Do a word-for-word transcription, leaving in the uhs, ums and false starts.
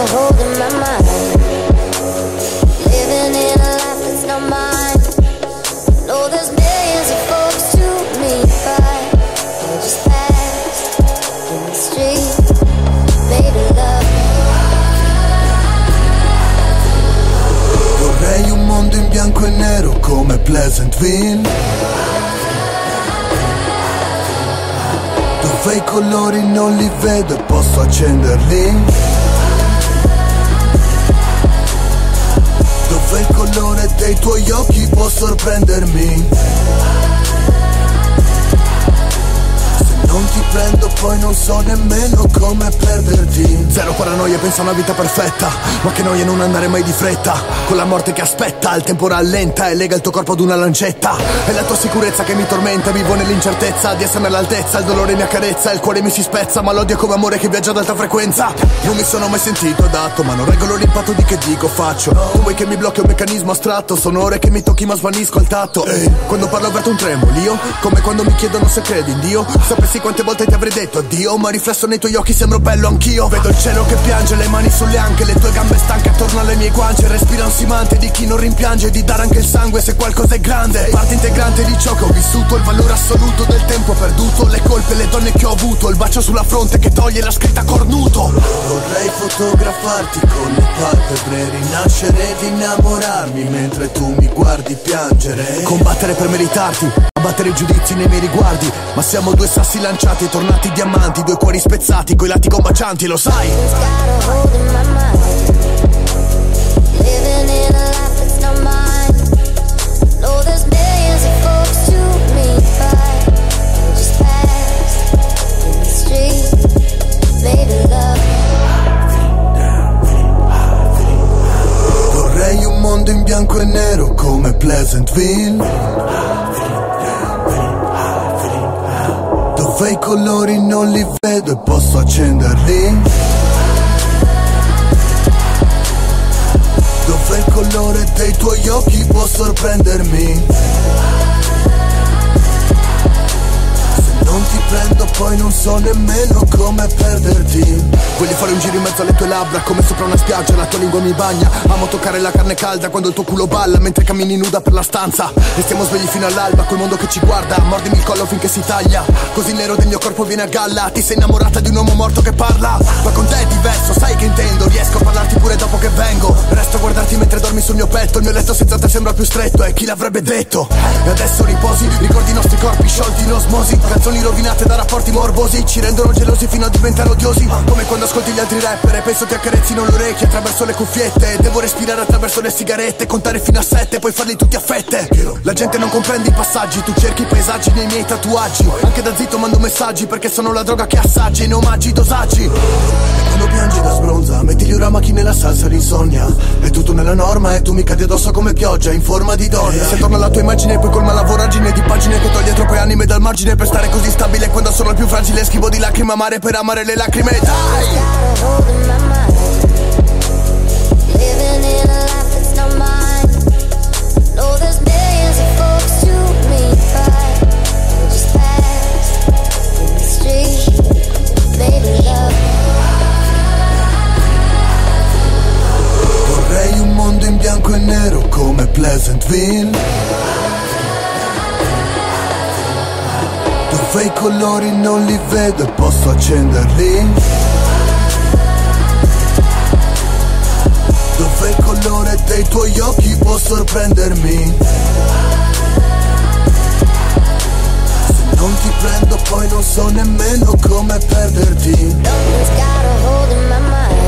a hold in my mind, living in a life that's not mine. No, there's millions of folks to me, but they just pass in the street. Baby, love. Vorrei un mondo in bianco e nero come Pleasantville, dove i colori non li vedo e posso accenderli, dove il colore dei tuoi occhi può sorprendermi. Se non ti prendo poi non so nemmeno come perderti. Zero paranoia, pensa a una vita perfetta, ma che noia non andare mai di fretta, con la morte che aspetta, il tempo rallenta e lega il tuo corpo ad una lancetta. È la tua sicurezza che mi tormenta, vivo nell'incertezza di esserne all'altezza. Il dolore mi accarezza, il cuore mi si spezza, ma l'odio è come amore che viaggia ad alta frequenza. Non mi sono mai sentito adatto, ma non regolo l'impatto di che dico faccio. Non vuoi che mi blocchi un meccanismo astratto, sono ore che mi tocchi ma svanisco al tatto. Ehi, quando parlo avverto un tremolo, io come quando mi chiedono se credi in Dio. Sapessi quante volte ti avrei detto addio, ma riflesso nei tuoi occhi sembro bello anch'io. Vedo il cielo che piange, le mani sulle anche, le tue gambe stanche attorno alle mie guance. Respira un simante di chi non rimpiange di dare anche il sangue se qualcosa è grande. Parte integrante di ciò che ho vissuto, il valore assoluto del tempo perduto, le colpe, le donne che ho avuto, il bacio sulla fronte che toglie la scritta cornuto. Vorrei fotografarti con le palpebre, rinascere ed innamorarmi mentre tu mi guardi piangere. Combattere per meritarti, abbattere i giudizi nei miei riguardi, ma siamo due sassi lanciati, tornati diamanti, due cuori spezzati, coi lati combacianti, lo sai. Living in a life that's not mine. No, there's millions of folks to me, but they just pass in the street. Baby, love. Vorrei un mondo in bianco e nero come Pleasantville, dove i colori non li vedo e posso accenderli, dove il colore dei tuoi occhi può sorprendermi. Se non ti prendo poi non so nemmeno come perderti. Voglio fare un giro in mezzo alle tue labbra come sopra una spiaggia, la tua lingua mi bagna. Amo toccare la carne calda quando il tuo culo balla mentre cammini nuda per la stanza. E stiamo svegli fino all'alba col mondo che ci guarda, mordimi il collo finché si taglia. Così il nero del mio corpo viene a galla. Ti sei innamorata di un uomo morto che parla, ma con te è diverso, sai che intendo. Riesco a parlarti pure dopo che vengo, resto a guardarti mentre dormi sul mio petto. Il mio letto senza te sembra più stretto, e chi l'avrebbe detto? E adesso riposi, ricordi i nostri corpi sciolti in osmosi. Canzoni rovinate da rapporti morbosi, ci rendono gelosi fino a diventare odiosi. Come quando ascolti gli altri rapper e penso ti accarezzino le orecchie attraverso le cuffiette. Devo respirare attraverso le sigarette, contare fino a sette, poi farli tutti a fette. La gente non comprende i passaggi, tu cerchi i paesaggi nei miei tatuaggi. Anche da zitto mando messaggi perché sono la droga che assaggi e ne omaggi i dosaggi. E quando piangi da sbronza, metti gli uramaki nella salsa d'insonnia. È tutto nella norma e tu mi cadi addosso come pioggia in forma di donna. Se torna alla tua immagine poi colma la voragine di pagine che toglie troppe anime dal margine. Per stare così stabile quando sono il più fragile, schivo di lacrime amare per amare le lacrime. Dai! Vorrei un mondo in bianco e nero come Pleasantville, dove i colori non li vedo e posso accenderli, dove il colore dei tuoi occhi può sorprendermi. Se non ti prendo poi non so nemmeno come perderti. Nothing's got a hold in my mind.